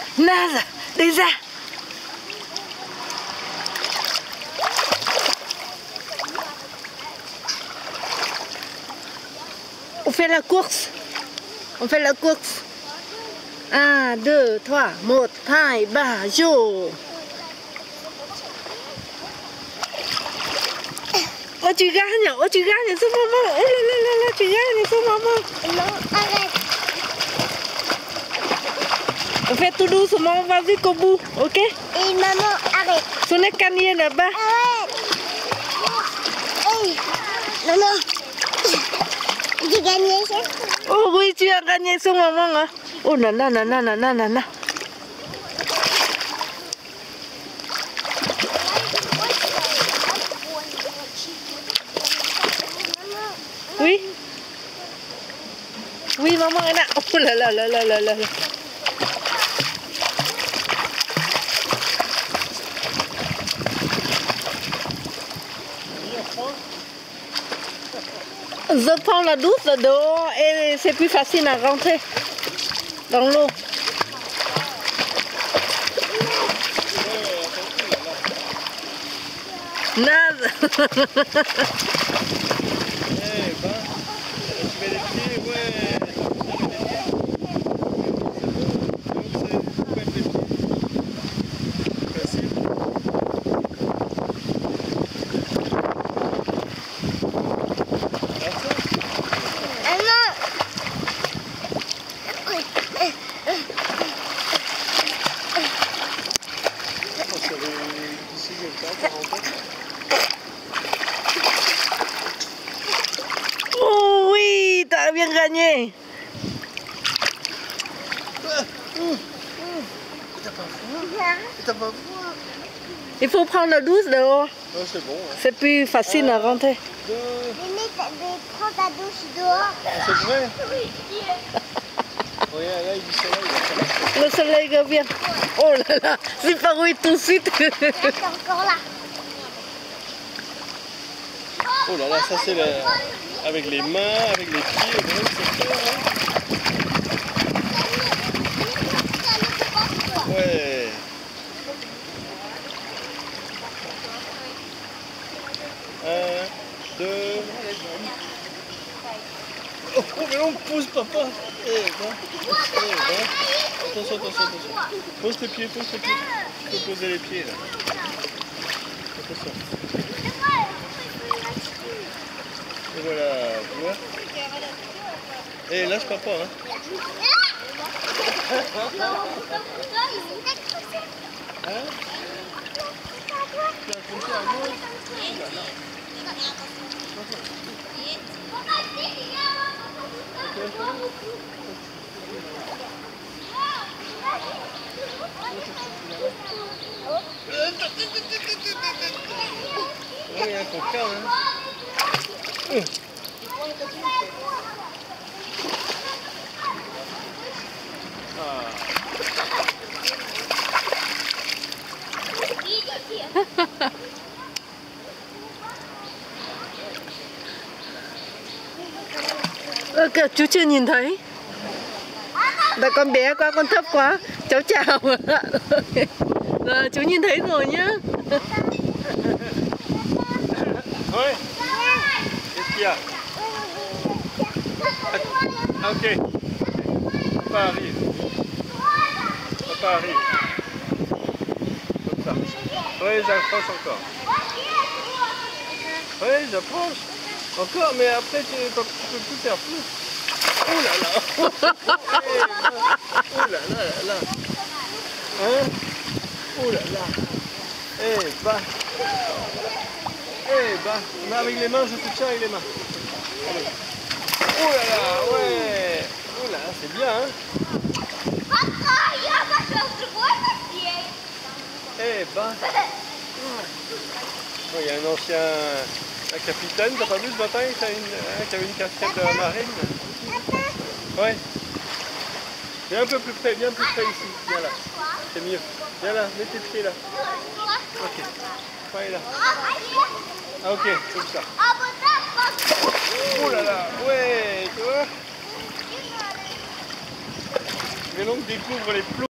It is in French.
Nada, déjà. On fait la course. On fait la course. 1, 2, 3, 1, 2, 3, go. Oh, tu gagnes, c'est maman. Oh là là là là, tu gagnes, c'est maman. Non, arrête. On fait tout doucement, on va jusqu'au bout, ok? Et maman, arrête. On est gagné là-bas. Arrête. Hey, maman. J'ai gagné, chef. Oh oui, tu as gagné sur maman. Hein? Oh là là là là là là là là. Oui? Oui, maman est là. Oh là là là là là là. Je prends la douce dehors et c'est plus facile à rentrer dans l'eau. Nade. Eh ben, tu mets les pieds, ouais. Oh oui, t'as bien gagné. T'as pas froid? Il faut prendre la douce dehors. Non, c'est bon. Hein. C'est plus facile à rentrer. Mais prends ta douche dehors. C'est vrai? Oui. Regarde, là, il dit soleil. Le soleil revient. Oh là là, c'est paru tout de suite. Là, t'es encore là. Oh là là, ça c'est avec les mains, avec les pieds, c'est clair, hein? Ouais. Un, deux. Oh, mais on pousse, papa. Eh ben. Attention, attention, attention. Pose tes pieds, pose tes pieds. Tu peux poser les pieds là. Attention. Et voilà, tu vois. Et lâche papa, hein. Hein? Tu as compté à moi? Il y a un coquin, hein. Kìa, chú chưa nhìn thấy. Là con bé quá, con thấp quá. Cháu chào. Rồi, chú nhìn thấy rồi nhá. Oui. Qu'est-ce qu'il y a? Ah, ok. Papa arrive. Papa arrive. Comme ça. Oui, j'approche encore. Oui, j'approche. Encore, mais après tu peux plus faire plus. Oh là là. Oh là là là là. Hein? Oh là là. Eh bah. Eh bah. Mais avec les mains, je te tiens avec les mains. Allez. Oh là là, ouais. Oh là, c'est bien, hein? Eh bah. Oh, il y a un ancien capitaine, t'as pas vu ce matin qui avait une casquette de marine? Ouais. Viens un peu plus près, viens plus près ici. Viens là. C'est mieux. Viens là, mets tes pieds là. Ok. Pas là. Ah ok, comme ça. Oh là là, ouais, tu vois? Mais donc découvre les plombs.